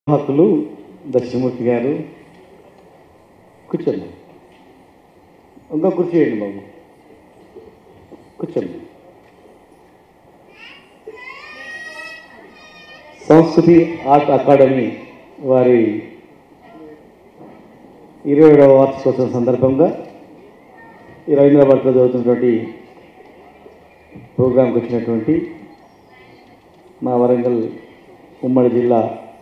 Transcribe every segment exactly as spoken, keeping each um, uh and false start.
హక్కులు దక్షిణమూర్తి గారు కూర్చోండి. ఇంకా కూర్చోండి బాబు, కూర్చోండి. సంస్కృతి ఆర్ట్ అకాడమీ వారి ఇరవై ఏడవ వార్షికోత్సవం సందర్భంగా ఈ రవీంద్రబాద్లో జరుగుతున్నటువంటి ప్రోగ్రాంకి వచ్చినటువంటి మా వరంగల్ ఉమ్మడి జిల్లా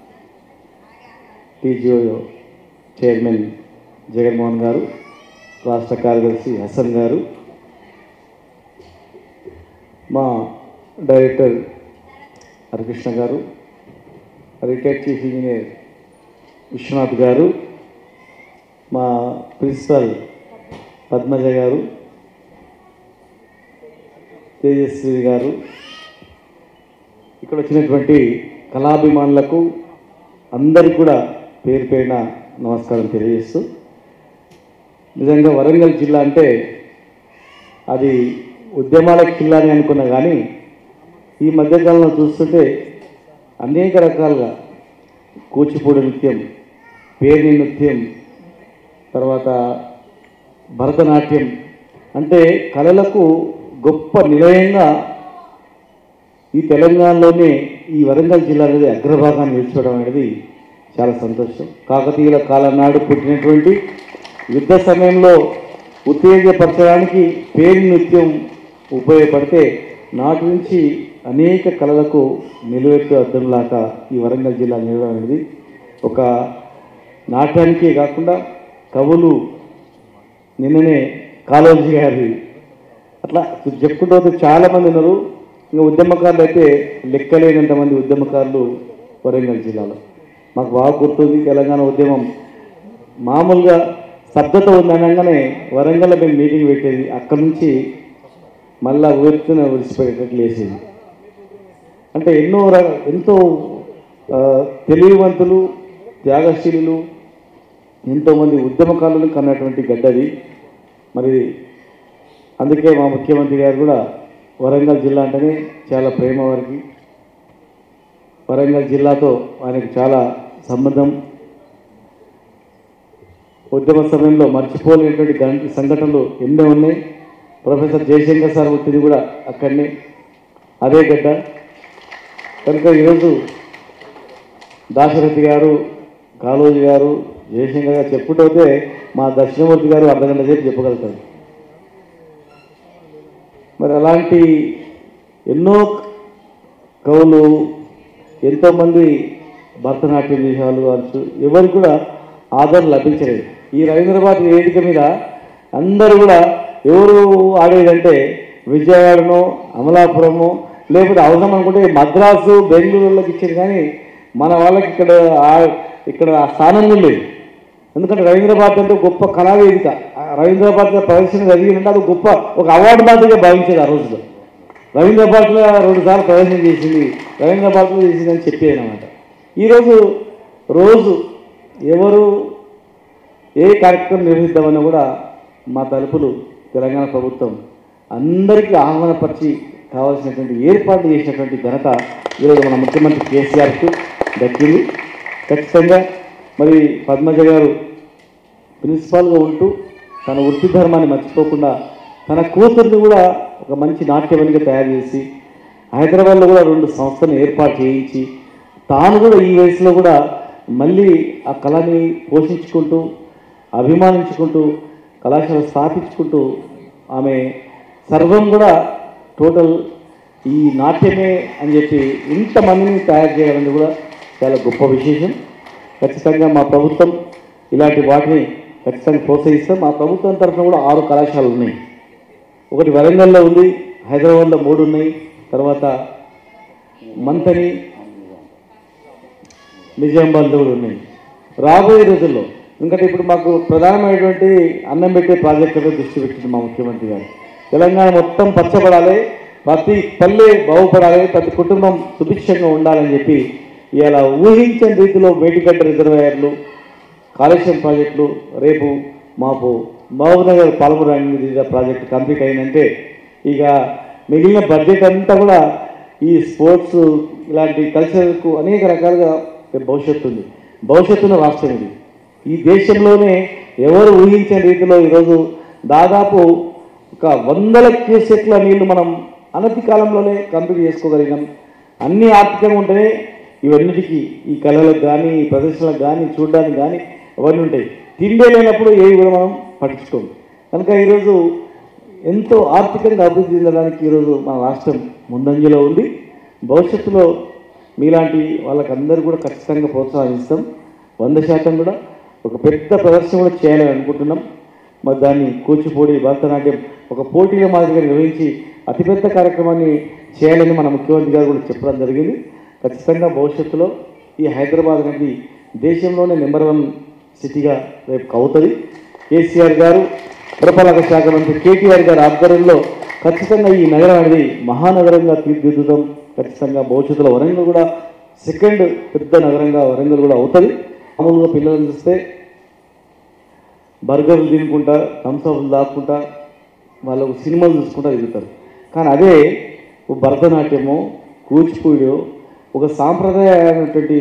టీజీఓ చైర్మన్ జగన్మోహన్ గారు, రాష్ట్ర కార్యదర్శి హసన్ గారు, మా డైరెక్టర్ హరికృష్ణ గారు, రిటైర్డ్ చీఫ్ ఇంజనీర్ విశ్వనాథ్ గారు, మా ప్రిన్సిపల్ పద్మజ గారు, తేజస్వి గారు, ఇక్కడ వచ్చినటువంటి కళాభిమానులకు అందరికీ కూడా పేరు పేరున నమస్కారం తెలియజేస్తూ, నిజంగా వరంగల్ జిల్లా అంటే అది ఉద్యమాల జిల్లా అని అనుకున్నా కానీ ఈ మధ్యకాలంలో చూస్తుంటే అనేక రకాలుగా కూచిపూడి నృత్యం, పేర్ని నృత్యం, తర్వాత భరతనాట్యం అంటే కళలకు గొప్ప నిలయంగా ఈ తెలంగాణలోనే ఈ వరంగల్ జిల్లా అనేది అగ్రభాగాన్ని నిలిచిపోవడం అనేది చాలా సంతోషం. కాకతీయుల కాలం నాడు పుట్టినటువంటి యుద్ధ సమయంలో ఉత్తేజపరచడానికి పేరు నృత్యం ఉపయోగపడితే నాటి నుంచి అనేక కళలకు నిలువెత్తు అర్థంలాగా ఈ వరంగల్ జిల్లా నిలవడం అనేది ఒక నాట్యానికే కాకుండా కవులు నిన్ననే కాళోజీ గారి అట్లా చెప్పుకుంటూ పోతే చాలామంది ఉన్నారు. ఇంకా ఉద్యమకారులు అయితే లెక్కలేనంత మంది ఉద్యమకారులు వరంగల్ జిల్లాలో. మాకు బాగా గుర్తుంది తెలంగాణ ఉద్యమం మామూలుగా స్తబ్దత ఉందనగానే వరంగల్లో మేము మీటింగ్ పెట్టేది, అక్కడి నుంచి మళ్ళా ఊరితోనే విడిచిపెట్టేటట్లు వేసేది. అంటే ఎన్నో ఎంతో తెలివివంతులు, త్యాగశీలులు, ఎంతోమంది ఉద్యమకారులను కన్నటువంటి గడ్డది. మరి అందుకే మా ముఖ్యమంత్రి గారు కూడా వరంగల్ జిల్లా అంటేనే చాలా ప్రేమ వారికి. వరంగల్ జిల్లాతో ఆయనకు చాలా సంబంధం. ఉద్యమ సమయంలో మర్చిపోలేనటువంటి గంట సంఘటనలు ఎన్నో ఉన్నాయి. ప్రొఫెసర్ జయశంకర్ సార్ పుట్టింది కూడా అక్కడనే, అదే గడ్డ. కనుక ఈరోజు దాశరథి గారు, కాళోజీ గారు, జయశంకర్ గారు చెప్పుకుంటే మా దక్షిణమూర్తి గారు అర్ధగంట సేపు చెప్పగలుగుతారు. మరి అలాంటి ఎన్నో కవులు, ఎంతోమంది భరతనాట్యం చేసేవాళ్ళు కావచ్చు, ఎవరికి కూడా ఆదరణ లభించలేదు. ఈ రవీంద్రబాద్ వేదిక మీద అందరూ కూడా ఎవరు ఆడేదంటే విజయవాడనో అమలాపురమో లేకపోతే అవసరం అనుకుంటే మద్రాసు బెంగళూరులోకి ఇచ్చింది, కానీ మన వాళ్ళకి ఇక్కడ ఇక్కడ ఆ స్థానం లేదు. ఎందుకంటే రవీంద్రబాద్ అంటే గొప్ప కళావేదిక. రవీంద్రబాద్లో ప్రదర్శన జరిగిందంటే అది గొప్ప ఒక అవార్డు మాదిరిగా భావించేది. ఆ రోజులో రవీంద్రబాద్లో రెండు సార్లు ప్రదర్శన చేసింది, రవీంద్రబాద్లో చేసిందని చెప్పేది అనమాట. ఈరోజు రోజు ఎవరు ఏ కార్యక్రమం నిర్వహిద్దామన్నా కూడా మా తలుపులు తెలంగాణ ప్రభుత్వం అందరికీ ఆహ్వానపరిచి కావాల్సినటువంటి ఏర్పాటు చేసినటువంటి ఘనత ఈరోజు మన ముఖ్యమంత్రి కేసీఆర్కు దక్కింది. ఖచ్చితంగా మరి పద్మజ గారు ప్రిన్సిపాల్గా ఉంటూ తన వృత్తి ధర్మాన్ని మర్చిపోకుండా తన కూతుర్ని కూడా ఒక మంచి నాట్యవనిగా తయారు చేసి హైదరాబాద్లో కూడా రెండు సంస్థలను ఏర్పాటు చేయించి తాను కూడా ఈ వయసులో కూడా మళ్ళీ ఆ కళని పోషించుకుంటూ అభిమానించుకుంటూ కళాశాల స్థాపించుకుంటూ ఆమె సర్వం కూడా టోటల్ ఈ నాట్యమే అని చెప్పి ఇంతమందిని తయారు చేయాలని కూడా చాలా గొప్ప విశేషం. ఖచ్చితంగా మా ప్రభుత్వం ఇలాంటి వాటిని ఖచ్చితంగా ప్రోత్సహిస్తాం. మా ప్రభుత్వం తరఫున కూడా ఆరు కళాశాలలు ఉన్నాయి. ఒకటి వరంగల్లో ఉంది, హైదరాబాద్లో మూడు ఉన్నాయి, తర్వాత మంతని నిజామాబాద్లో కూడా ఉన్నాయి. రాబోయే రోజుల్లో ఎందుకంటే ఇప్పుడు మాకు ప్రధానమైనటువంటి అన్నం పెట్టే ప్రాజెక్టులపై దృష్టి పెట్టింది మా ముఖ్యమంత్రి గారు. తెలంగాణ మొత్తం పచ్చబడాలి, ప్రతి పల్లె బాగుపడాలి, ప్రతి కుటుంబం సుభిక్షంగా ఉండాలని చెప్పి ఇలా ఊహించని రీతిలో మేడిగడ్డ రిజర్వాయర్లు, కాళేశ్వరం ప్రాజెక్టులు, రేపు మాపు మహబూబ్నగర్ పాలమూరు రంగ ప్రాజెక్టు కంప్లీట్ అయిందంటే ఇక మిగిలిన బడ్జెట్ అంతా కూడా ఈ స్పోర్ట్స్ ఇలాంటి కల్చర్కు అనేక రకాలుగా రేపు భవిష్యత్తు ఉంది. భవిష్యత్తున్న రాష్ట్రం ఇది. ఈ దేశంలోనే ఎవరు ఊహించే రీతిలో ఈరోజు దాదాపు ఒక వందల క్యూసెక్ల నీళ్లు మనం అనతి కాలంలోనే కంప్లీట్ చేసుకోగలిగాం. అన్ని ఆర్థికంగా ఉంటేనే ఇవన్నిటికీ ఈ కళలకు కానీ ఈ ప్రదర్శనలకు కానీ చూడడానికి కానీ అవన్నీ ఉంటాయి. తిండే లేనప్పుడు ఏవి కూడా మనం పట్టించుకోం. కనుక ఈరోజు ఎంతో ఆర్థికంగా అభివృద్ధి చెందడానికి ఈరోజు మన రాష్ట్రం ముందంజలో ఉంది. భవిష్యత్తులో మీలాంటి వాళ్ళకందరూ కూడా ఖచ్చితంగా ప్రోత్సహిస్తాం. వంద శాతం కూడా ఒక పెద్ద ప్రదర్శన కూడా చేయాలని అనుకుంటున్నాం. మరి దాన్ని కూచిపూడి భరతనాట్యం ఒక పోటీల మాదిరిగా నిర్వహించి అతిపెద్ద కార్యక్రమాన్ని చేయాలని మన ముఖ్యమంత్రి గారు కూడా చెప్పడం జరిగింది. ఖచ్చితంగా భవిష్యత్తులో ఈ హైదరాబాద్ అనేది దేశంలోనే నెంబర్ వన్ సిటీగా రేపు అవుతుంది. కేసీఆర్ గారు పురపాలక శాఖ మంత్రి కేటీఆర్ గారి ఆధ్వర్యంలో ఖచ్చితంగా ఈ నగరం అనేది మహానగరంగా తీర్చిదిద్దుతాం. ఖచ్చితంగా భవిష్యత్తులో వరంగల్ కూడా సెకండ్ పెద్ద నగరంగా వరంగల్ కూడా అవుతుంది. మామూలుగా పిల్లలను చూస్తే బర్గర్లు తినుకుంటా థమ్స్అప్లు దాక్కుంటా వాళ్ళకు సినిమాలు చూసుకుంటా తిరుగుతారు. కానీ అదే భరతనాట్యము కూచిపూడి ఒక సాంప్రదాయమైనటువంటి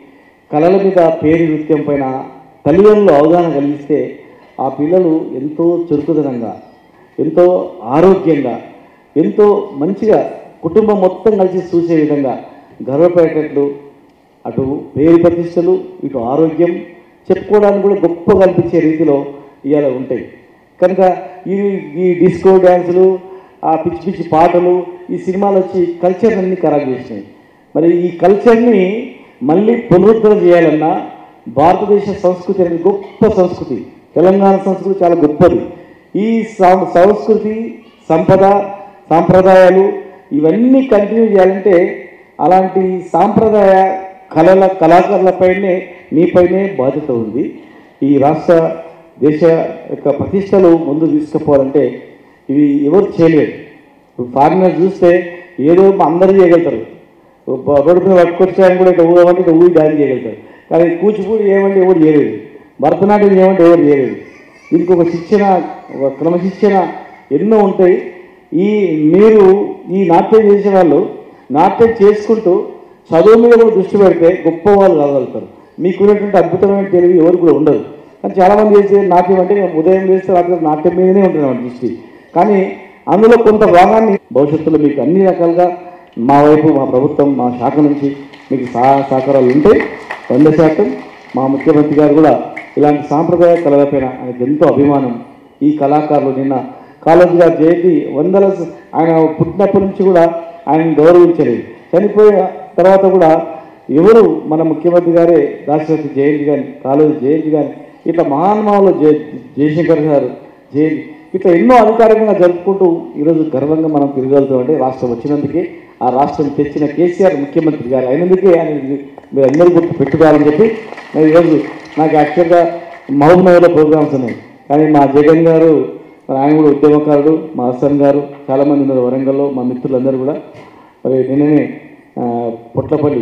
కళల మీద పేరు నృత్యం పైన తల్లిదండ్రులు అవగాహన కలిగిస్తే ఆ పిల్లలు ఎంతో చురుకుదనంగా ఎంతో ఆరోగ్యంగా ఎంతో మంచిగా కుటుంబం మొత్తం కలిసి చూసే విధంగా గర్వపడేటట్లు అటు పేరు ప్రతిష్టలు ఇటు ఆరోగ్యం చెప్పుకోవడానికి కూడా గొప్ప కల్పించే రీతిలో ఇవాళ ఉంటాయి. కనుక ఈ ఈ డిస్కో డ్యాన్సులు ఆ పిచ్చి పిచ్చి పాటలు ఈ సినిమాలు వచ్చి కల్చర్ అన్ని ఖరాబ్ చేసినాయి. మరి ఈ కల్చర్ని మళ్ళీ పునరుద్ధరణ చేయాలన్నా భారతదేశ సంస్కృతి అనేది గొప్ప సంస్కృతి. తెలంగాణ సంస్కృతి చాలా గొప్పది. ఈ సంస్కృతి సంపద సాంప్రదాయాలు ఇవన్నీ కంటిన్యూ చేయాలంటే అలాంటి సాంప్రదాయ కళల కళాకారులపైనే మీపైనే బాధ్యత ఉంది. ఈ రాష్ట్ర దేశ యొక్క ప్రతిష్టలు ముందు తీసుకుపోవాలంటే ఇవి ఎవరు చేయలేరు. ఫారినర్ చూస్తే ఏదో అందరూ చేయగలుగుతారు. రోడ్డు మీద పట్టుకొచ్చాయని కూడా ఇక ఊగమంటే ఇక ఊరి డాన్స్ చేయగలుగుతారు. కానీ కూచిపూడి ఏమంటే ఎవరు చేయలేదు, భరతనాట్యం ఏమంటే ఎవరు చేయలేదు. దీనికి ఒక శిక్షణ ఒక క్రమశిక్షణ ఎన్నో ఉంటాయి. ఈ మీరు ఈ నాట్యం చేసే వాళ్ళు నాట్యం చేసుకుంటూ చదువు మీద కూడా దృష్టి పెడితే గొప్ప వాళ్ళు కాగలుగుతారు. మీకున్నటువంటి అద్భుతమైన తెలివి ఎవరు కూడా ఉండదు. కానీ చాలామంది చేసే నాట్యం అంటే ఉదయం చేస్తే రాత్రి నాట్యం మీదనే ఉంటుంది దృష్టి. కానీ అందులో కొంత భాగాన్ని భవిష్యత్తులో మీకు అన్ని రకాలుగా మా వైపు మా ప్రభుత్వం మా శాఖ నుంచి మీకు సహాయ సహకారాలు ఉంటాయి. వంద శాతం మా ముఖ్యమంత్రి గారు కూడా ఇలాంటి సాంప్రదాయ కళలపైన ఆయనకు ఎంతో అభిమానం. ఈ కళాకారులు నిన్న కాలేజీ గారు జయంతి వందల ఆయన పుట్టినప్పటి నుంచి కూడా ఆయన గౌరవించలేదు. చనిపోయిన తర్వాత కూడా ఎవరు మన ముఖ్యమంత్రి గారే దాశరథి జయంతి కానీ కాలేజీ జయంతి కానీ ఇట్లా మహానుభావులు జయ జయశంకర్ గారు జయంతి ఇట్లా ఎన్నో అధికారికంగా జరుపుకుంటూ ఈరోజు గర్వంగా మనం తిరగలుగుతామంటే రాష్ట్రం వచ్చినందుకే ఆ రాష్ట్రం తెచ్చిన కేసీఆర్ ముఖ్యమంత్రి గారు అయినందుకే ఆయన మీరు అందరూ గుర్తు పెట్టుకోవాలని చెప్పి మరి ఈరోజు నాకు యాక్చువల్గా మహబూబ్నగర్లో ప్రోగ్రామ్స్ ఉన్నాయి. కానీ మా జగన్ గారు మరి ఆయన కూడా ఉద్యమకారుడు, మా హసన్ గారు చాలామంది ఉన్నారు వరంగల్లో మా మిత్రులందరూ కూడా. మరి నిన్ననే పొట్లపల్లి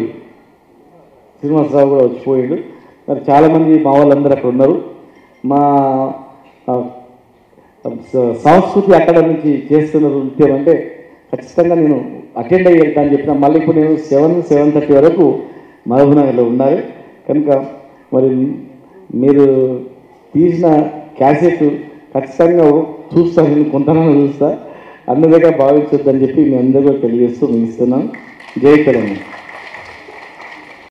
శ్రీనివాసరావు కూడా వచ్చిపోయాడు. మరి చాలామంది మా వాళ్ళందరూ అక్కడ ఉన్నారు. మా సంస్కృతి అక్కడ నుంచి చేస్తున్న నృత్యం అంటే ఖచ్చితంగా నేను అటెండ్ అయ్యి వెళ్తాను అని చెప్పిన మళ్ళీ ఇప్పుడు నేను సెవెన్ సెవెన్ థర్టీ వరకు మహబూబ్నగర్లో ఉన్నారు. కనుక మరి మీరు తీసిన క్యాసెట్ ఖచ్చితంగా చూస్తాను, నేను కొంతనైనా చూస్తా, అన్నదిగా భావించొద్దని చెప్పి మీ అందరూ కూడా తెలియజేస్తూ ముగిస్తున్నాను. జై తెలంగాణ.